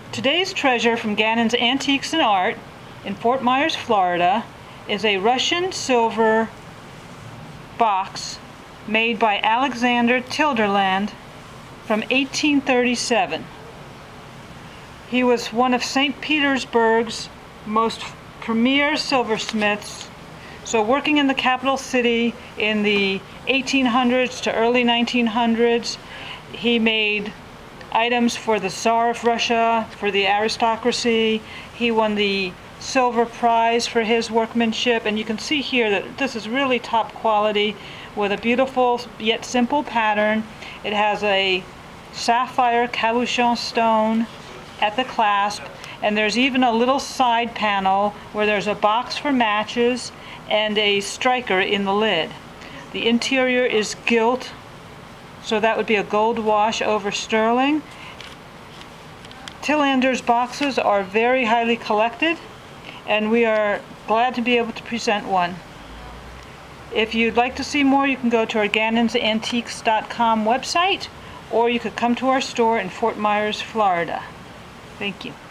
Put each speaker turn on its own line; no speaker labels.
Today's treasure from Gannon's Antiques and Art in Fort Myers, Florida is a Russian silver box made by Alexander Tilderland from 1837. He was one of St. Petersburg's most premier silversmiths. So working in the capital city in the 1800s to early 1900s, he made items for the Tsar of Russia, for the aristocracy. He won the silver prize for his workmanship, and you can see here that this is really top quality with a beautiful yet simple pattern. It has a sapphire cabochon stone at the clasp, and there's even a little side panel where there's a box for matches and a striker in the lid. The interior is gilt, so that would be a gold wash over sterling. Tilderland's boxes are very highly collected, and we are glad to be able to present one. If you'd like to see more, you can go to our GannonsAntiques.com website, or you could come to our store in Fort Myers, Florida. Thank you.